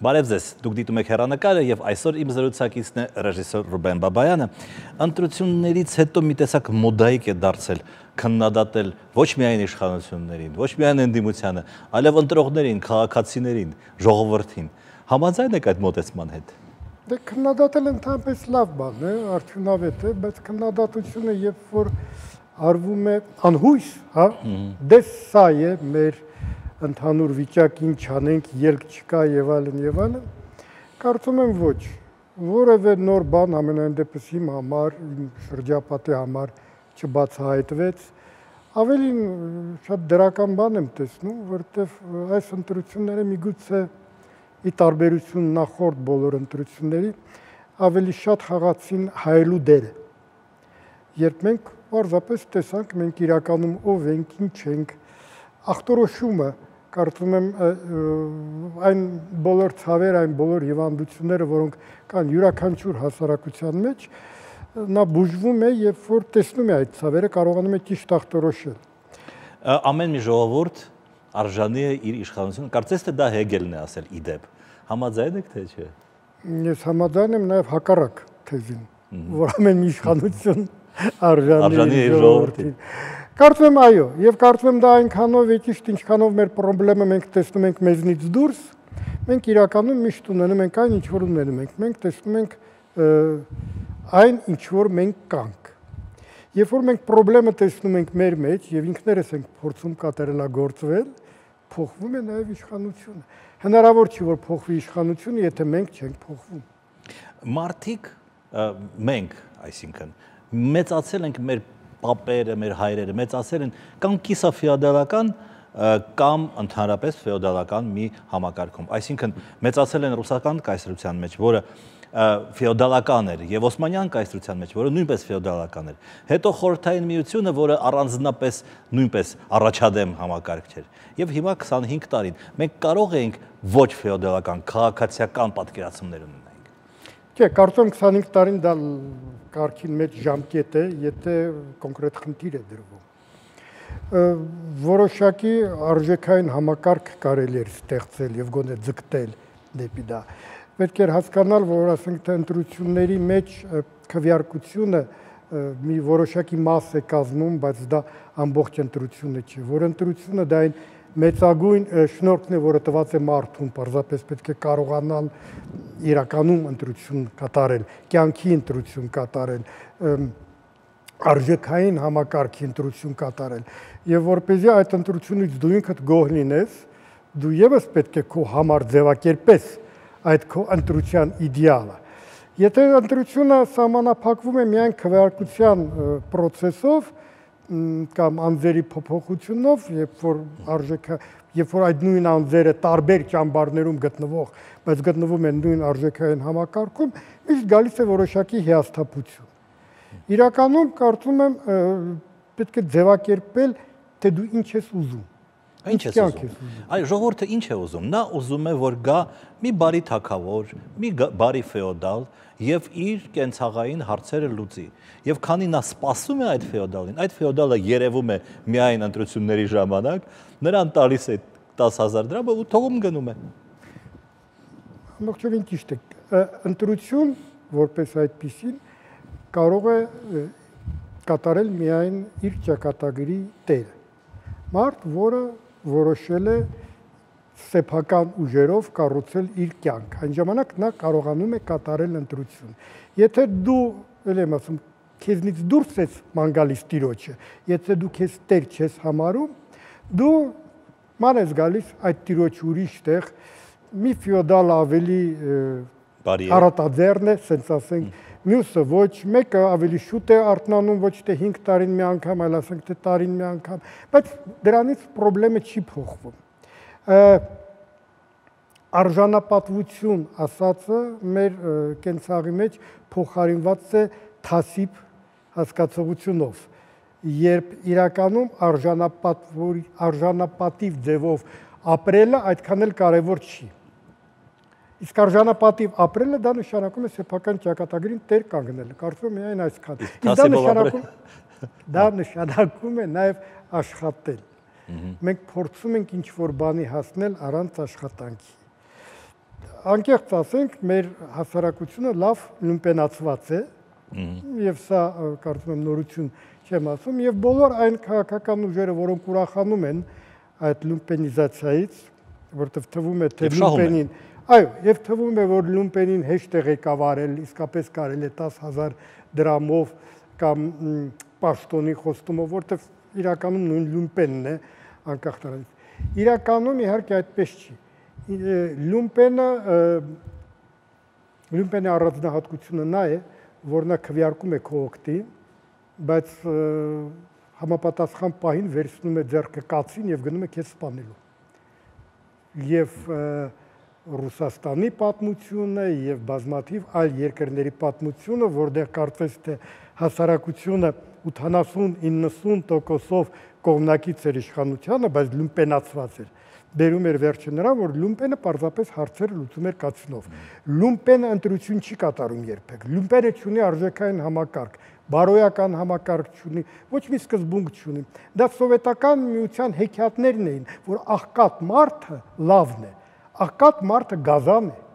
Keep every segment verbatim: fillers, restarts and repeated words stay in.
Բարև ձեզ, դուք դիտում եք հեռանկարը եւ այսօր իմ զրուցակիցն է ռեժիսոր Ռուբեն Բաբայանը։ Ընտրություններից հետո մի տեսակ մոդայիկ է դարձել քննադատել ոչ միայն իշխանություններին, ոչ միայն ընդդիմությանը, այլև ընտրողներին, քաղաքացիներին, ժողովրդին։ Համաձայն եք այդ մոտեցման հետ։ Դե քննադատել ընդհանրապես լավ բան է, արդյունավետ է, բայց քննադատությունը երբ որ արվում է անհույս, հա, դե սա է մեր ընդհանուր վիճակին չանենք, ելք չկա եւ այլն եւ այլն, կարծում եմ ոչ, որևէ նոր բան ամենայն դեպս իմ համար, իմ շրջապատի համար չբացահայտվեց, ավելին շատ դրական բան եմ տեսնում, որտեվ այս ընտրությունները միգուցե ի տարբերություն նախորդ բոլոր ընտրությունների ավելի շատ խաղացին հայելու դերը, երբ մենք պարզապես տեսանք, մենք իրականում ով ենք, ինչ ենք, ախտորոշումը կարծում եմ այն բոլոր ցավեր, այն բոլոր հիվանդությունները, որոնք կան յուրաքանչյուր հասարակության մեջ, նա բուժվում է, երբ որ տեսնում է այդ ցավերը, կարողանում է ճիշտ ախտորոշել։ Ամեն մի ժողովուրդ արժանի է իր իշխանությունը, կարծես թե դա Հեգելն է ասել ի դեպ։ Համաձայն եք թե չէ։ Ես համաձայն եմ նաև հակառակ թեզին, որ ամեն մի իշխանություն արժանի է ժողովրդին։ Կարծում եմ այո, եւ կարծում եմ դա այնքանով է ճիշտ, ինչքանով մեր խնդրումը մենք տեսնում ենք մեզնից դուրս, մենք իրականում միշտ ունենում ենք այն, ինչ որ ունենում ենք, մենք տեսնում ենք այն, ինչ որ մենք կանք։ Երբ որ մենք խնդրումը տեսնում ենք մեր մեջ եւ ինքներս ենք փորձում կատարելագործվել, փոխվում է նաեւ իշխանությունը։ Հնարավոր չի որ փոխվի իշխանությունը, եթե մենք չենք փոխվում։ Մարդիկ մենք, այսինքն, մեծացել ենք մեր պապերը, մեր հայրերը մեծացել են կամ կիսաֆեոդալական կամ ընդհանրապես ֆեոդալական մի համակարգում։ Այսինքն մեծացել են ռուսական կայսրության մեջ, որը ֆեոդալական էր, եւ օսմանյան կայսրության մեջ, որը նույնպես ֆեոդալական էր։ Հետո խորհրդային միությունը, որը առանձնապես նույնպես առաջադեմ համակարգ էր։ Եվ հիմա քսանհինգ տարին մենք կարող ենք ոչ ֆեոդալական քաղաքացիական պատկերացումներ ունենալ։ Չէ, կարծում եմ քսանհինգ տարին դա կարգին մեջ ժամկետ է, եթե կոնկրետ խնդիր է դրվում։ Որոշակի արժեքային համակարգ կարելի էր ստեղծել եւ գոնե ձգտել դեպի դա։ Պետք էր հասկանալ, որ ասենք թե ընտրությունների մեջ քվեարկությունը մի որոշակի մաս է կազմում, բայց դա ամբողջ ընտրությունը չէ, որ ընտրությունը դա այն մեծագույն շնորհքն է, որը տված է մարդուն, պարզապես պետք է կարողանալ իրականում ընտրություն կատարել, կյանքի ընտրություն կատարել, արժեքային համակարգի ընտրություն կատարել, եւ որպեսզի այդ ընտրությունից դու ինքդ գոհ լինես, դու եւս պետք է քո համար ձևակերպես այդ քո ընտրության իդեալը։ Եթե ընտրությունը սահմանափակվում է միայն քվեարկության process-ով կամ անձերի փոփոխությունով, երբ որ արժեքը, երբ որ այդ նույն անձերը տարբեր ճամբարներում գտնվող, բայց գտնվում են նույն արժեքային համակարգում, միշտ գալիս է որոշակի հիասթափություն։ Իրականում կարծում եմ պետք է ձևակերպել, թե դու ինչ ես ուզում։ Ինչ ես ուզում։ Այ ժողովուրդը ինչ է ուզում։ Նա ուզում է, որ գա մի բարի թագավոր, մի բարի ֆեոդալ եւ իր կենցաղային հարցերը լուծի։ Եվ քանի նա սպասում է այդ ֆեոդալին, այդ ֆեոդալը երևում է միայն ընտրությունների ժամանակ, նրան տալիս է տասը հազար դրամ ու թողում գնում է։ Ամբողջովին ճիշտ է։ Ընտրություն, որպես այդպիսին, կարող է կատարել միայն իր ճակատագրի տերը։ Մարդ, որը որոշել է սեփական ուժերով կառուցել իր կյանք, այն ժամանակ նա կարողանում է կատարել ընտրություն։ Եթե դու, ել եմ ասում, քեզնից դուրս ես ման գալիս տիրոջը, եթե դու քեզ տեր չես համարում, դու ման ես գալիս այդ տիրոջ ուրիշ տեղ, մի ֆեոդալ ավելի հարատաձեռն է, սենց ասենք, մյուսը ոչ, մեկը ավելի շուտ է արթնանում, ոչ թե հինգ տարին մի անգամ, այլ ասենք թե տարին մի անգամ, բայց դրանից խնդրումը չի փոխվում։ Արժանապատվություն ասածը մեր կենցաղի մեջ փոխարինված է թասիբ հասկացողությունով, երբ իրականում արժանապատիվ ձևով ապրելը այդքան էլ կարևոր չի։ Իսկ արժանապատիվ ապրելը դա նշանակում է սեփական ճակատագրին տեր կանգնել, կարծում եմ միայն այսքան։ Դա նշանակում դա նշանակում է նաև աշխատել։ Մենք փորձում ենք ինչ-որ բանի հասնել առանց աշխատանքի։ անկեղծ ասենք, մեր հասարակությունը լավ լումպենացված է, եւ սա կարծում եմ նորություն չեմ ասում, եւ բոլոր այն քաղաքական ուժերը, որոնք ուրախանում են այդ լումպենիզացիայից, որտեղ թվում է թե լումպենին, այո, եւ թվում է, որ լումպենին հեշտ է ղեկավարել, իսկապես կարելի է տասը հազար դրամով կամ պաշտոնի խոստումով, որտեղ իրականում նույն լումպենն է, անկախ նրանից։ Իրականում իհարկե այդպես չի։ Լումպենը լումպենի առանձնահատկությունը նա է, որ նա քվեարկում է քո օգտին, բայց համապատասխան պահին վերցնում է ձեռքը կացին եւ գնում է քեզ սպանելու։ Եվ Ռուսաստանի պատմությունը եւ բազմաթիվ այլ երկրների պատմությունը, որտեղ կարծես թե հասարակությունը ութանասուն-իննսուն տոկոսով կողմնակից էր իշխանությանը, բայց լումպենացված էր։ Բերում էր վերջը նրան, որ լումպենը պարզապես հարցերը լուծում էր կացինով։ Լումպենը ընտրություն չի կատարում երբեք։ Լումպենը չունի արժեքային համակարգ, բարոյական համակարգ չունի, ոչ մի սկզբունք չունի։ Դա սովետական միության հեքիաթներն էին, որ աղքատ մարդը լավն է, աղքատ մարդը գազան է։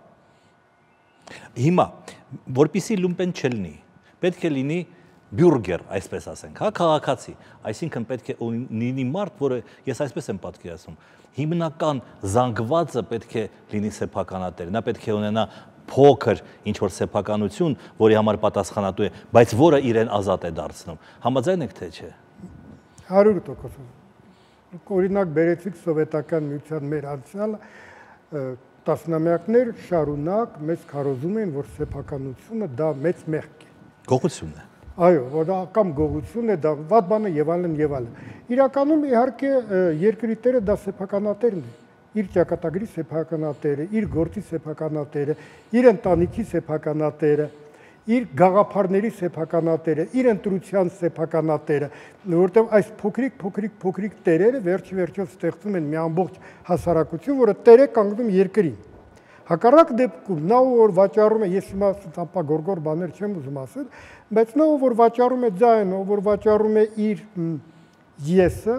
Հիմա, որպեսզի լումպեն չլինի, պետք է լինի բյուրգեր, այսպես ասենք, հա, քաղաքացի, այսինքն պետք է լինի մարդ, որը ես այսպես եմ պատկերացնում, հիմնական զանգվածը պետք է լինի սեփականատեր, նա պետք է ունենա փոքր ինչ-որ սեփականություն, որի համար պատասխանատու է, բայց որը իրեն ազատ է դարձնում։ Համաձայն եք թե չէ։ հարյուր տոկոս։ Օրինակ բերեցիք սովետական միության մեր անցյալը, տասնամյակներ շարունակ մեզ քարոզում են, որ սեփականությունը դա մեծ մեղք է։ Գողությունն է։ Այո, որ դա կամ գողություն է, դա վատ բան է եւ այլն եւ այլն։ Իրականում իհարկե երկրի տերը դա սեփականատերն է, իր ճակատագրի սեփականատերը, իր գործի սեփականատերը, իր ընտանիքի սեփականատերը, իր գաղափարների սեփականատերը, իր ընտրության սեփականատերը, որովհետեւ այս փոքրիկ փոքրիկ փոքրիկ տերերը վերջի վերջով ստեղծում են մի ամբողջ հասարակություն, որը տեր է կանգնում երկրին։ Հակառակ դեպքում նա որ վաճառում է, ես հիմա տապագորգոր բաներ չեմ ուզում ասել, բայց նա որ վաճառում է ձայնը, որ վաճառում է իր եսը,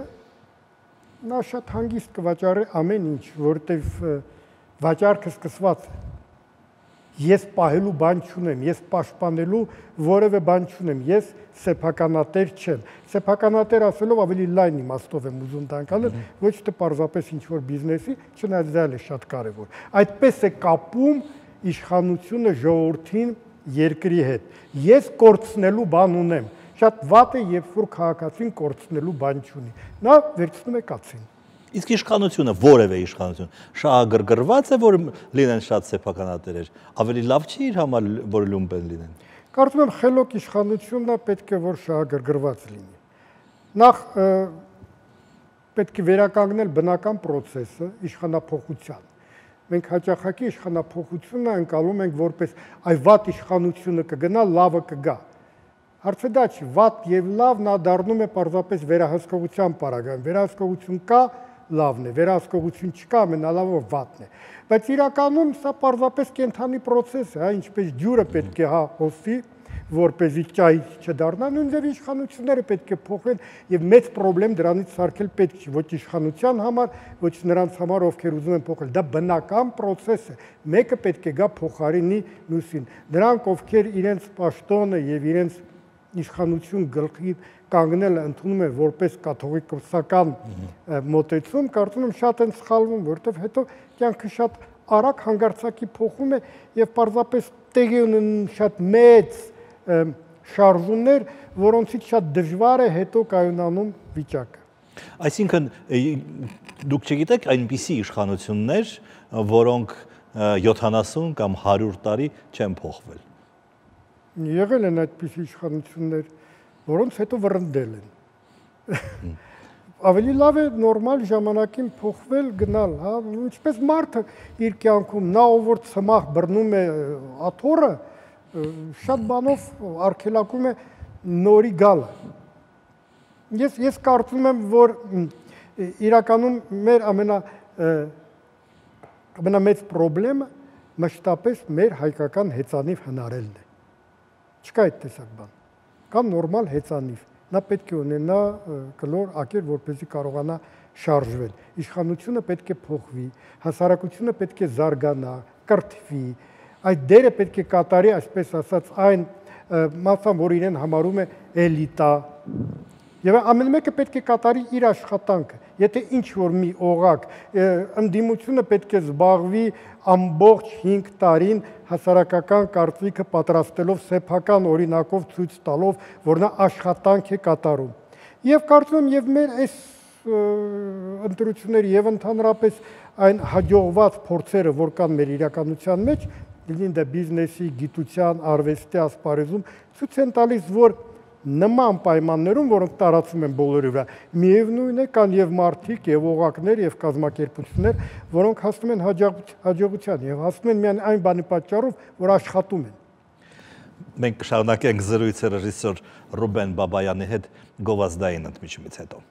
նա շատ հանգիստ կվաճառի ամեն ինչ, որտեվ վաճառքը սկսված է։ Ես պահելու բան չունեմ, ես պաշտպանելու որևէ բան չունեմ, ես սեփականատեր չեմ։ Սեփականատեր ասելով ավելի լայն իմաստով եմ ուզում տանկանել, ոչ թե պարզապես ինչ-որ բիզնեսի, չնայած դա է շատ կարևոր։ Այդպես է կապում իշխանությունը ժողովրդին երկրի հետ։ Ես կորցնելու բան ունեմ։ Շատ վատ է, երբ որ քաղաքացին կորցնելու բան չունի։ Նա վերցնում է կացին։ Իսկ իշխանությունը, որևէ իշխանություն, շահագրգռված է, որ լինեն շատ սեփականատերեր, ավելի լավ չի իր համար, որ լումպեն լինեն։ Կարծում եմ խելոք իշխանությունն է պետք է որ շահագրգռված լինի։ Նախ պետք է վերականգնել բնական process-ը իշխանափոխության։ Մենք հաճախակի իշխանափոխությունը անցալում ենք որպես այ վատ իշխանությունը կգնա, լավը կգա։ Հարցը դա չի, վատ եւ լավ նա դառնում է պարզապես վերահսկողության պարագայում։ Վերահսկողություն կա, լավն է, վերահսկողություն չկա, ամենալավը վատն է։ Բայց իրականում սա պարզապես կենթանի process է, հա, ինչպես ջուրը պետք է հա հոսի, որպեսզի ճայ չդառնա, նույնպես իշխանությունները պետք է փոխեն եւ մեծ խնդրեմ դրանից սարքել պետք չի, ոչ իշխանության համար, ոչ նրանց համար, ովքեր ուզում են փոխել։ Դա բնական process է։ Մեկը պետք է գա փոխարինի մյուսին։ Նրանք, ովքեր իրենց պաշտոնը եւ իրենց իշխանություն գլխի կանգնելը ընդունում են որպես կաթողիկոսական մոտեցում, կարծում եմ շատ են սխալվում, որովհետև հետո կյանքը շատ արագ հանգարցակի փոխում է եւ պարզապես տեղի ունեն շատ մեծ շարժումներ, որոնցից շատ դժվար է հետո կայունանում վիճակը։ Այսինքն դուք չգիտեք այնպիսի իշխանություններ, որոնք յոթանասուն կամ հարյուր տարի չեն փոխվել։ Եղել են այդպիսի իշխանություններ, որոնց հետո վռնդել են։ Ավելի լավ է նորմալ ժամանակին փոխվել, գնալ, հա, ինչպես մարդը իր կյանքում նա ով որ ցմահ բռնում է աթոռը, շատ բանով արգելակում է նորի գալը։ Ես ես կարծում եմ, որ իրականում մեր ամենա ամենամեծ խնդրեմը մշտապես մեր հայկական հեծանիվ հնարելն է։ Չկա այդ տեսակ բան։ Կա նորմալ հեծանիվ։ Նա պետք է ունենա կլոր ակեր, որպեսզի կարողանա շարժվել։ Իշխանությունը պետք է փոխվի, հասարակությունը պետք է զարգանա, կրթվի, այդ դերը պետք է կատարի, այսպես ասած, այն մասան, որ իրեն համարում է էլիտա, եւ ամեն մեկը պետք է կատարի իր աշխատանքը։ Եթե ինչ որ մի օղակ ընդդիմությունը պետք է զբաղվի ամբողջ հինգ տարին հասարակական կարծիքը պատրաստելով, սեփական օրինակով ցույց տալով, որ նա աշխատանք է կատարում։ Եվ կարծում եմ, եւ մեր այս ընտրությունների եւ ընդհանրապես այն հաջողված փորձերը, որ կան մեր իրականության մեջ, լինի դա բիզնեսի, գիտության, արվեստի ասպարեզում, ցույց են տալիս, որ նման պայմաններում, որոնք տարածում են բոլորի վրա, միևնույն է կան եւ մարդիկ, եւ օղակներ, եւ կազմակերպություններ, որոնք հասնում են հաջողության եւ հասնում են միայն այն բանի պատճառով, որ աշխատում են։ Մենք կշարունակենք զրույցը ռեժիսոր Ռուբեն Բաբայանի հետ գովազդային ընդմիջումից հետո։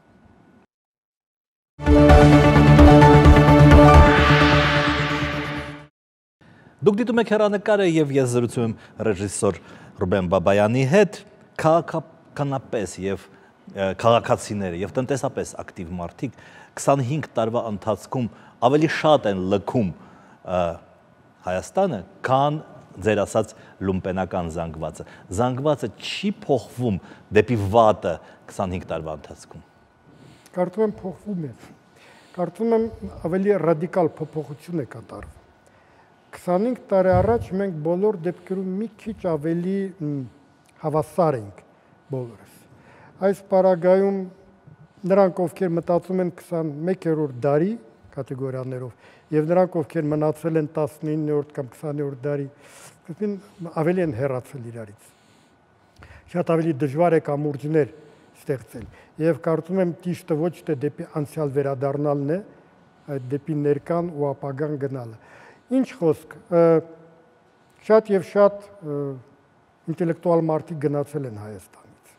Դուք դիտում եք հեռանկարը եւ ես զրուցում եմ ռեժիսոր Ռուբեն Բաբայանի հետ, քաղաքականապես եւ քաղաքացիները եւ տնտեսապես ակտիվ մարդիկ քսանհինգ տարվա ընթացքում ավելի շատ են լքում Հայաստանը, քան ձեր ասած լումպենական զանգվածը։ Զանգվածը չի փոխվում դեպի վատը քսանհինգ տարվա ընթացքում։ Կարծում եմ փոխվում է։ Կարծում եմ ավելի ռադիկալ փոփոխություն է կատարվում։ քսանհինգ տարի առաջ մենք բոլոր դեպքերում մի քիչ ավելի հավասար ենք բոլորս։ Այս պարագայում նրանք, ովքեր մտածում են քսանմեկերորդ դարի կատեգորիաներով եւ նրանք, ովքեր մնացել են տասնիններորդ կամ քսաներորդ դարի, ավելի են հեռացել իրարից։ Շատ ավելի դժվար է կամուրջներ ստեղծել եւ կարծում եմ ճիշտը ոչ թե դեպի անցյալ վերադառնալն է, այլ դեպի ներկան ու ապագան գնալը։ Ինչ խոսք, շատ եւ շատ ինտելեկտուալ մարդիկ գնացել են Հայաստանից։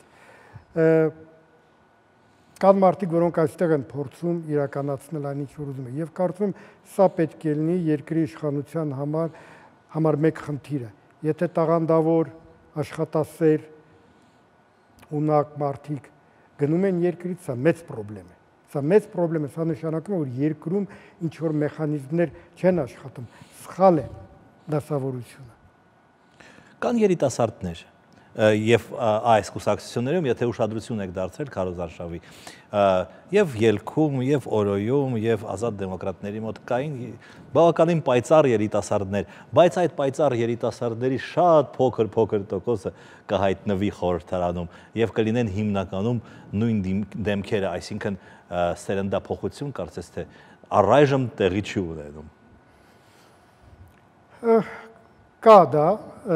Կան մարդիկ, որոնք այստեղ են փորձում իրականացնել այն, ինչ որ ուզում են, եւ կարծում եմ սա պետք է լինի երկրի իշխանության համար համար մեկ խնդիրը։ Եթե տաղանդավոր, աշխատասեր, ունակ մարդիկ գնում են երկրից, սա մեծ խնդրեմ է։ Սա մեծ խնդրեմ է, սա նշանակում է, որ երկրում ինչ որ մեխանիզմներ չեն աշխատում, սխալ է դասավորությունը։ Կան երիտասարդներ եւ այս կուսակցություններում, եթե ուշադրություն եք դարձրել քարոզարշավի, եւ ելքում, եւ օրոյում, եւ ազատ դեմոկրատների մոտ կային բավականին պայծառ երիտասարդներ, բայց այդ պայծառ երիտասարդների շատ փոքր-փոքր տոկոսը կհայտնվի խորհրդարանում եւ կլինեն հիմնականում նույն դեմքերը, այսինքն սերնդափոխություն կարծես թե առայժմ տեղի չի ունենում։ Կա դա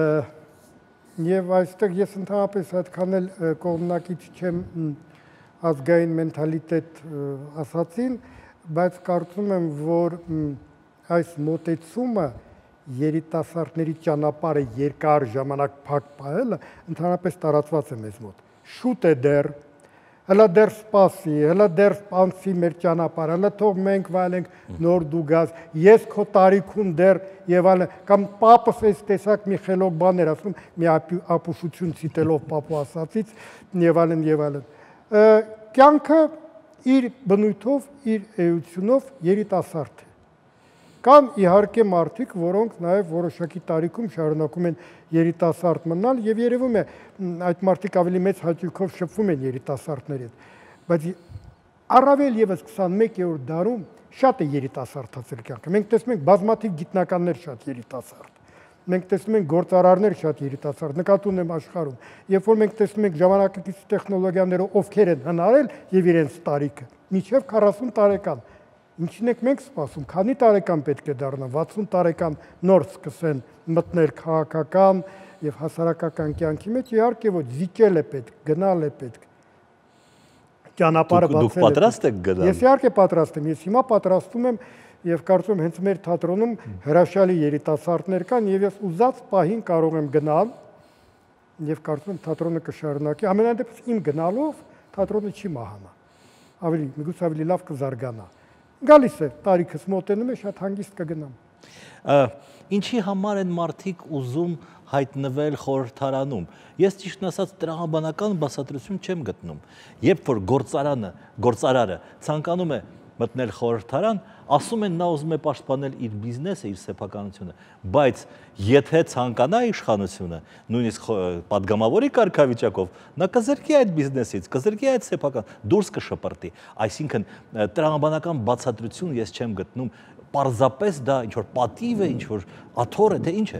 եւ այստեղ ես ընդհանրապես այդքան էլ կողմնակից չեմ ազգային մենթալիտետ ասացին, բայց կարծում եմ, որ այս մոտեցումը երիտասարդների ճանապարհը երկար ժամանակ փակ պահելը ընդհանրապես տարածված է մեզ մոտ։ Շուտ է դեռ, հələ դեռ սպասի, հələ դեռ սպանցի մեր ճանապարհը, հələ թող մենք վայելենք նոր դու գազ, ես քո տարիքում դեռ եւ այլն, կամ պապս այս տեսակ մի խելոք բան էր ասում, մի ապուշություն ցիտելով պապու ասածից եւ այլն եւ այլն։ Կյանքը իր բնույթով, իր էությունով երիտասարդ է։ Կան իհարկե մարդիկ, որոնք նաև որոշակի տարիքում շարունակում են երիտասարդ մնալ եւ երևում է այդ մարդիկ ավելի մեծ հաճույքով շփվում են երիտասարդների հետ, բայց առավել եւս քսանմեկերորդ դարում շատ է երիտասարդացել կյանքը։ Մենք տեսնում ենք բազմաթիվ գիտնականներ շատ երիտասարդ, մենք տեսնում ենք գործարարներ շատ երիտասարդ, նկատի ունեմ աշխարհում, երբ որ մենք տեսնում ենք ժամանակակից տեխնոլոգիաները ովքեր են հնարել եւ իրենց տարիքը, մինչեւ քառասուն տարեկան Ինչին եք մենք սպասում, քանի տարեկան պետք է դառնան, վաթսուն տարեկան նոր սկսեն մտնել քաղաքական եւ հասարակական կյանքի մեջ, իհարկե ոչ, զիջել է պետք, գնալ է պետք։ Ճանապարհը բացել է։ Դուք պատրաստ եք գնալ։ Ես իհարկե պատրաստ եմ, ես հիմա պատրաստում եմ եւ կարծում եմ հենց մեր թատրոնում հրաշալի երիտասարդներ կան եւ ես ուզած պահին կարող եմ գնալ եւ կարծում եմ թատրոնը կշարունակի, ամենադեպս իմ գնալով թատրոնը չի մահանա։ Ավելի, միգուցե ավելի լավ կզարգանա։ Գալիս է, տարիքս մոտենում է, շատ հանգիստ կգնամ։ Ինչի համար են մարդիկ ուզում հայտնվել խորհրդարանում։ Ես ճիշտն ասած տրամաբանական բացատրություն չեմ գտնում։ Երբ որ գործարանը, գործարարը ցանկանում է մտնել խորհրդարան, ասում են նա ուզում է պաշտպանել իր բիզնեսը, իր սեփականությունը, բայց եթե ցանկանա իշխանությունը, նույնիսկ падգամավորի կարգավիճակով, նա կզրկի այդ բիզնեսից, կզրկի այդ սեփական, դուրս կշպրտի, այսինքն տրամաբանական բացատրություն ես չեմ գտնում, պարզապես դա ինչ որ պատիվ է, ինչ որ աթոռ է, թե ինչ է։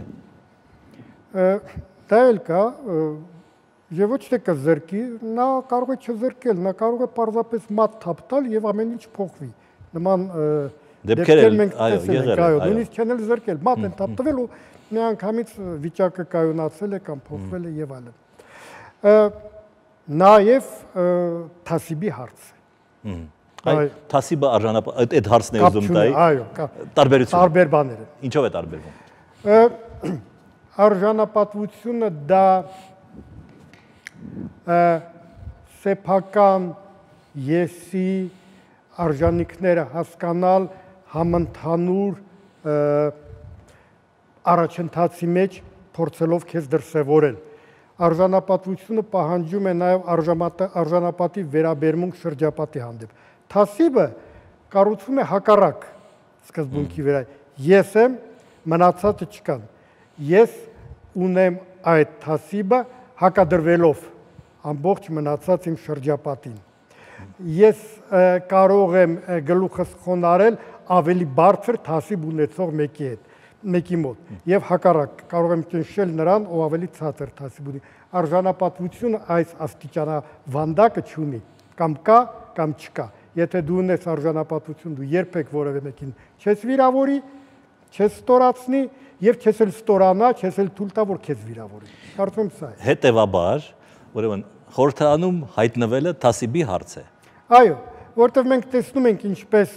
Դա էլ կա, եւ ոչ թե կզրկի, նա կարող է չզրկել, նա կարող է պարզապես մատ թափ տալ եւ ամեն ինչ փոխվի։ Նման դեպքեր մենք տեսել ենք, այո, նույնիսկ չեն էլ զրկել, մատ են թափ տվել ու միանգամից վիճակը կայունացել է կամ փոխվել է եւ այլն։ Նաեւ թասիբի հարց է։ Այ թասիբը արժանապատ այդ հարցն է ուզում տայի։ Այո, տարբերություն։ Տարբեր բաներ են։ Ինչով է տարբերվում։ Արժանապատվությունը դա սեփական եսի արժանինքները հասկանալ համընդհանուր առաջընթացի մեջ փորձելով քեզ դրսևորել։ Արժանապատվությունը պահանջում է նաև արժանապատի վերաբերմունք շրջապատի հանդեպ։ Թասիբը կառուցվում է հակառակ սկզբունքի վրա։ Ես եմ, մնացածը չկան։ Ես ունեմ այդ թասիբը հակադրվելով ամբողջ մնացած իմ շրջապատին։ Ես կարող եմ գլուխս խոնարել ավելի բարձր թասիբ ունեցող մեկի հետ, մեկի մոտ, եւ հակառակ կարող եմ ճնշել նրան, ով ավելի ցածր թասիբ ունի։ Արժանապատվությունը այս աստիճանավանդակը չունի, կամ կա, կամ չկա։ Եթե դու ունես արժանապատվություն, դու երբեք որևէ մեկին չես վիրավորի, չես ստորացնի եւ չես էլ ստորանա, չես էլ թույլ տա, որ քեզ վիրավորի։ Կարծում եմ սա է։ Հետևաբար, ուրեմն խորհրդարանում հայտնվելը թասիբի հարց է։ Այո, որտեղ մենք տեսնում ենք ինչպես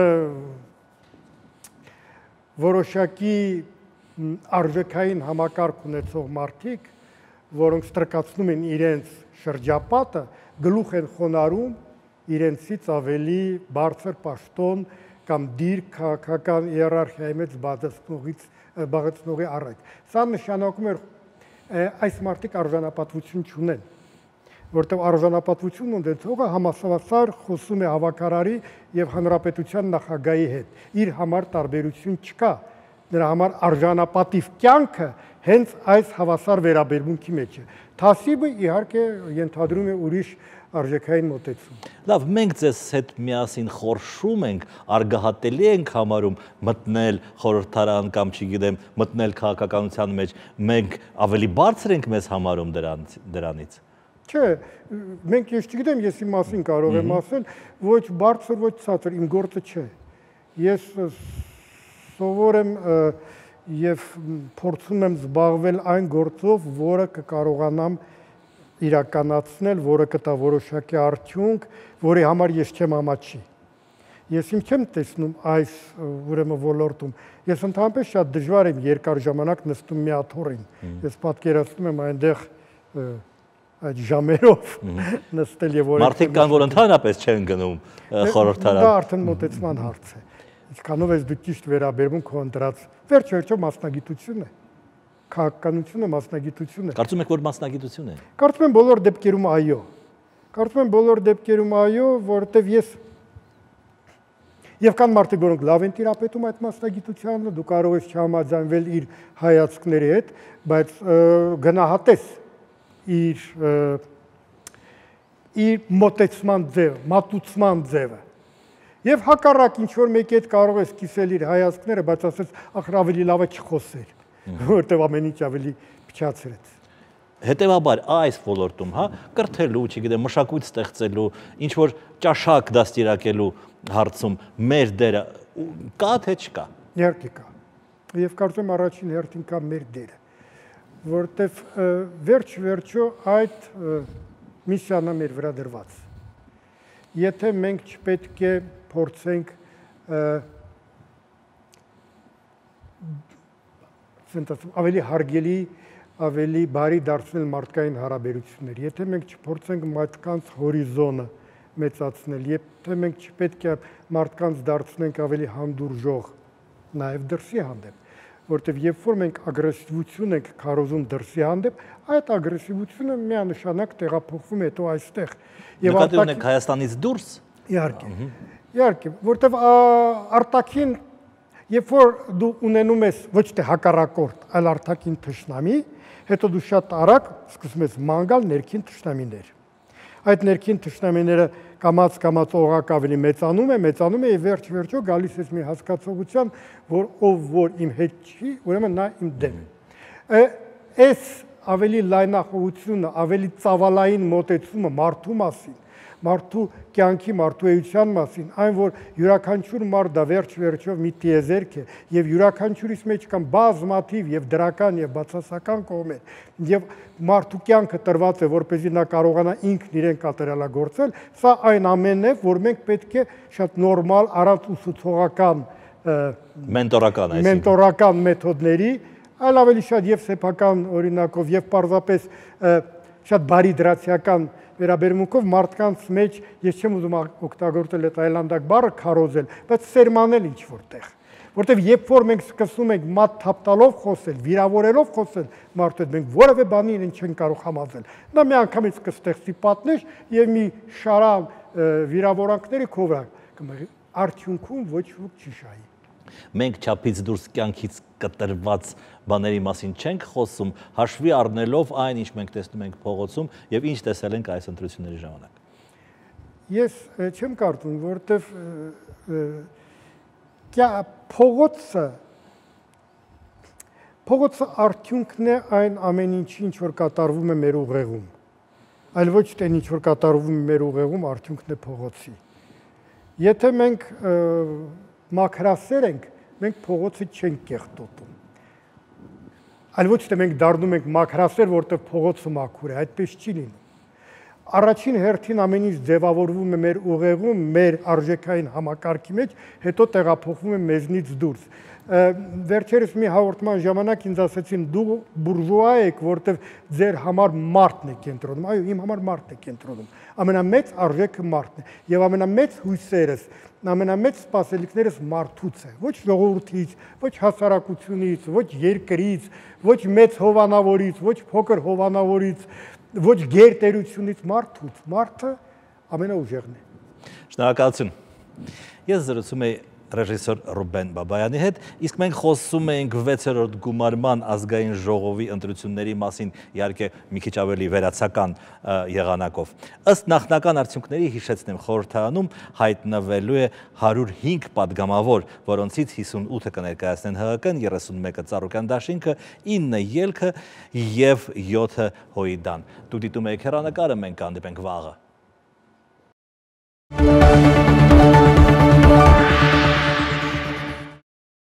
որոշակի արժեքային համակարգ ունեցող մարդիկ, որոնք ստրկացնում են իրենց շրջապատը, գլուխ են խոնարհում իրենցից ավելի բարձր պաշտոն կամ դիրք քաղաքական հիերարխիայի մեջ զբաղեցնողի առաջ։ Սա նշանակում է այս մարդիկ արժանապատվություն չունեն, որտեղ արժանապատվություն ունեցողը համասավասար խոսում է հավաքարարի եւ հանրապետության նախագահի հետ։ Իր համար տարբերություն չկա։ Նրա համար արժանապատիվ կյանքը հենց այս հավասար վերաբերմունքի մեջ է։ Թասիբը իհարկե ենթադրում է ուրիշ արժեքային մոտեցում։ Լավ, մենք ձեզ հետ միասին խորշում ենք, արգահատելի ենք համարում մտնել խորհրդարան կամ չգիտեմ, մտնել քաղաքականության մեջ, մենք ավելի բարձր ենք մեզ համարում դրանից։ Չէ, մենք ես չգիտեմ, ես իմ մասին կարող եմ ասել, ոչ բարձր, ոչ ցածր, իմ գործը չէ։ Ես սովոր եմ եւ փորձում եմ զբաղվել այն գործով, որը կկարողանամ իրականացնել, որը կտա որոշակի արդյունք, որի համար ես չեմ ամաչի։ Ես իմ չեմ տեսնում այս ուրեմն ոլորտում։ Ես ընդհանրապես շատ դժվար եմ երկար ժամանակ նստում մի աթոռին։ Ես պատկերացնում եմ այնտեղ այդ ժամերով նստել եւ որոշ մարդիկ կան, որ ընդհանրապես չեն գնում խորհրդարան։ Դա արդեն մոտեցման հարց է։ Ինչքանով ես դու ճիշտ վերաբերվում քո ընտրած վերջ-վերջո մասնագիտություն է։ Քաղաքականությունը մասնագիտություն է։ Կարծում եք, որ մասնագիտություն է։ Կարծում եմ բոլոր դեպքերում այո։ Կարծում եմ բոլոր դեպքերում այո, որովհետև ես եւ կան մարդիկ, որոնք լավ են տիրապետում այդ մասնագիտությանը, դու կարող ես չհամաձայնվել իր հայացքների հետ, բայց գնահատես իր իր մոտեցման ձևը, մատուցման ձևը։ Եվ հակառակ ինչ որ մեկի հետ կարող ես կիսել իր հայացքները, բայց ասես ախր ավելի լավ է չխոսել, որտեղ ամեն ինչ ավելի փչացրեց։ Հետևաբար այս ոլորտում, հա, կրթելու, չգիտեմ, մշակույթ ստեղծելու, ինչ որ ճաշակ դաստիարակելու հարցում մեր դերը կա թե չկա։ Իհարկե կա։ Եվ կարծում եմ առաջին հերթին կա մեր դերը, որտեվ վերջ-վերջո այդ միսիան է մեր վրա դրված։ Եթե մենք չպետք է փորձենք ավելի հարգելի, ավելի բարի դարձնել մարդկային հարաբերություններ, եթե մենք չփորձենք մարդկանց հորիզոնը մեծացնել, եթե մենք չպետք է մարդկանց դարձնենք ավելի հանդուրժող, նաև դրսի հանդեպ, որտեղ երբ որ մենք ագրեսիվություն ենք քարոզում դրսի հանդեպ, այդ ագրեսիվությունը միանշանակ տեղափոխվում է հետո այստեղ։ Նկատի ունեք Հայաստանից դուրս։ Իհարկե։ Իհարկե, որտեվ արտաքին, երբ որ դու ունենում ես ոչ թե հակառակորդ, այլ արտաքին թշնամի, հետո դու շատ արագ սկսում ես ման գալ ներքին թշնամիներ։ Այդ ներքին թշնամիները կամաց կամաց օղակ ավելի մեծանում է, մեծանում է եւ վերջ վերջո գալիս ես մի հասկացողության, որ ով որ իմ հետ չի, ուրեմն նա իմ դեմ է։ Այս ավելի լայնախոհությունը, ավելի ծավալային մոտեցումը մարդու մասին, մարդու կյանքի, մարդու էության մասին, այն որ յուրաքանչյուր մարդ դա վերջ վերջով մի տիեզերք է եւ յուրաքանչյուրիս մեջ կան բազմաթիվ եւ դրական եւ բացասական կողմեր եւ մարդու կյանքը տրված է որպեսզի նա կարողանա ինքն իրեն կատարելագործել, սա այն ամենն է, որ մենք պետք է շատ նորմալ առանց ուսուցողական մենտորական այսինքն մենտորական մեթոդների, այլ ավելի շատ եւ սեփական օրինակով եւ պարզապես շատ բարի դրացիական վերաբերմունքով մարդկանց մեջ ես չեմ ուզում օգտագործել այդ այլանդակ բառը քարոզել, բայց սերմանել ինչ որտեղ, որտեղ երբ որ մենք սկսում ենք մատ թափտալով խոսել, վիրավորելով խոսել մարդու հետ, մենք որևէ բանի իրեն չենք կարող համազել։ Նա մի անգամից կստեղծի պատնեշ եւ մի շարան վիրավորանքների քո վրա կմղի, արդյունքում ոչ ոք չի շահի։ Մենք չափից դուրս կյանքից կտրված բաների մասին չենք խոսում, հաշվի առնելով այն, ինչ մենք տեսնում ենք փողոցում եւ ինչ տեսել ենք այս ընտրությունների ժամանակ։ Ես չեմ կարծում, որովհետեւ փողոցը փողոցը արդյունքն է այն ամեն ինչի, ինչ որ կատարվում է մեր ուղեղում, այլ ոչ թե ինչ որ կատարվում է մեր ուղեղում, արդյունքն է փողոցի։ Եթե մենք մաքրասեր ենք, մենք փողոցը չենք կեղտոտում։ Այլ ոչ թե մենք դառնում ենք մաքրասեր, որտեղ փողոցը մաքուր է, այդպես չի լինում։ Առաջին հերթին ամեն ինչ ձևավորվում է մեր ուղեղում, մեր արժեքային համակարգի մեջ, հետո տեղափոխվում է մեզնից դուրս։ Վերջերս մի հաղորդման ժամանակ ինձ ասեցին դու բուրժուա եք, որտեղ ձեր համար մարդն է կենտրոնում։ Այո, իմ համար մարդն է կենտրոնում։ Ամենամեծ արժեքը մարդն է եւ ամենամեծ հույսերս, ամենամեծ սպասելիքներս մարդուց է, ոչ ժողովրդից, ոչ հասարակությունից, ոչ երկրից, ոչ մեծ հովանավորից, ոչ փոքր հովանավորից, ոչ գերտերությունից, մարդուց։ Մարդը ամենաուժեղն է։ Շնորհակալություն։ Ես զրուցում եմ ռեժիսոր Ռուբեն Բաբայանի հետ, իսկ մենք խոսում ենք վեցերորդ գումարման ազգային ժողովի ընտրությունների մասին, իհարկե մի քիչ ավելի վերացական եղանակով։ Ըստ նախնական արդյունքների հիշեցնեմ խորհրդարանում հայտնվելու է հարյուր հինգ падգամավոր, որոնցից հիսունութը կներկայացնեն Հ ՀԿ-ն, երեսունմեկը Ծառուկյան դաշինքը, ինը ելքը եւ յոթը Հոյդան։ Դուք դիտում եք հեռանկարը, մենք կհանդիպենք վաղը։